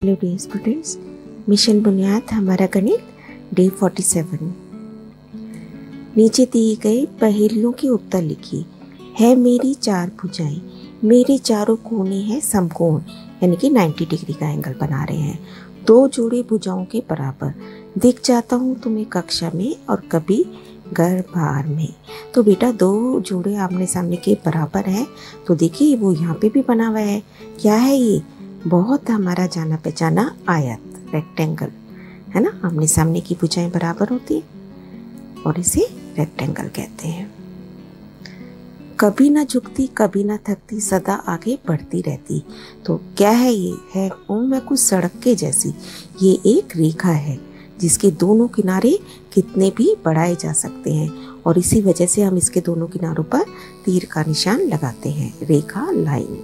Hello dear students, mission बुनियाद हमारा गणित डे 47। नीचे दिए गए पहेलियों के उत्तर लिखिए। है मेरी चार भुजाएं, मेरे चारों कोने हैं समकोण, यानी कि 90 डिग्री का एंगल बना रहे हैं। दो जोड़े भुजाओं के बराबर दिख जाता हूँ तुम्हें कक्षा में और कभी घर बाहर में। तो बेटा दो जोड़े आमने सामने के बराबर हैं, तो देखिए वो यहाँ पे भी बना हुआ है। क्या है ये? बहुत हमारा जाना पहचाना आयत, रेक्टेंगल है ना। आमने सामने की भुजाएं बराबर होती है और इसे रेक्टेंगल कहते हैं। कभी ना झुकती कभी ना थकती, सदा आगे बढ़ती रहती। तो क्या है ये? है मैं कुछ सड़क के जैसी। ये एक रेखा है जिसके दोनों किनारे कितने भी बढ़ाए जा सकते हैं और इसी वजह से हम इसके दोनों किनारों पर तीर का निशान लगाते हैं, रेखा, लाइन।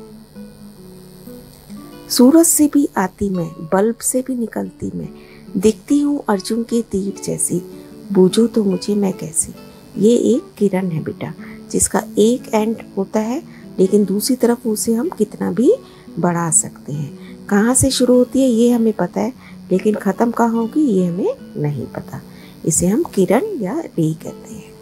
सूरज से भी आती मैं, बल्ब से भी निकलती मैं, दिखती हूँ अर्जुन के तीर जैसी, बूझो तो मुझे मैं कैसी। ये एक किरण है बेटा, जिसका एक एंड होता है लेकिन दूसरी तरफ उसे हम कितना भी बढ़ा सकते हैं। कहाँ से शुरू होती है ये हमें पता है, लेकिन ख़त्म कहाँ होगी ये हमें नहीं पता। इसे हम किरण या रे कहते हैं।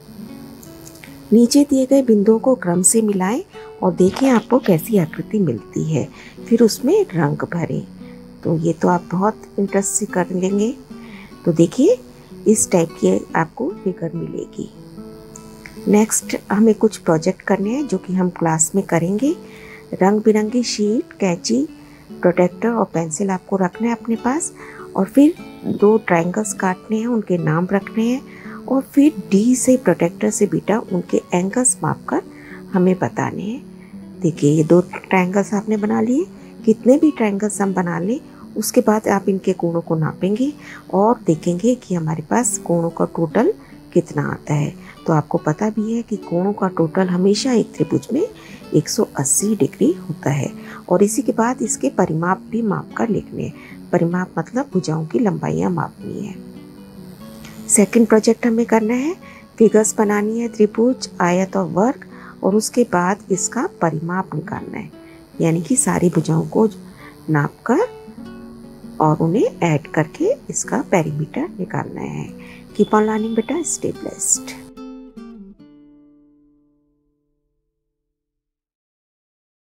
नीचे दिए गए बिंदुओं को क्रम से मिलाएं और देखें आपको कैसी आकृति मिलती है, फिर उसमें रंग भरें। तो ये तो आप बहुत इंटरेस्ट से कर लेंगे। तो देखिए इस टाइप की आपको फिगर मिलेगी। नेक्स्ट हमें कुछ प्रोजेक्ट करने हैं जो कि हम क्लास में करेंगे। रंग बिरंगी शीट, कैंची, प्रोटेक्टर और पेंसिल आपको रखना है अपने पास, और फिर दो ट्रायंगल्स काटने हैं, उनके नाम रखने हैं, और फिर डी से प्रोटेक्टर से बेटा उनके एंगल्स मापकर हमें बताने हैं। देखिए ये दो ट्रायंगल्स आपने बना लिए। कितने भी ट्रायंगल्स हम बना लें उसके बाद आप इनके कोणों को नापेंगे और देखेंगे कि हमारे पास कोणों का टोटल कितना आता है। तो आपको पता भी है कि कोणों का टोटल हमेशा एक त्रिभुज में 180 डिग्री होता है। और इसी के बाद इसके परिमाप भी माप कर लिखने हैं। परिमाप मतलब भुजाओं की लंबाइयाँ मापनी है। सेकंड प्रोजेक्ट हमें करना है, फिगर्स बनानी है, त्रिभुज, आयत और वर्ग, और उसके बाद इसका परिमाप निकालना है, यानी कि सारी भुजाओं को नापकर और उन्हें ऐड करके इसका पेरीमीटर निकालना है। कीप ऑन लर्निंग बेटा, स्टे ब्लेस्ड।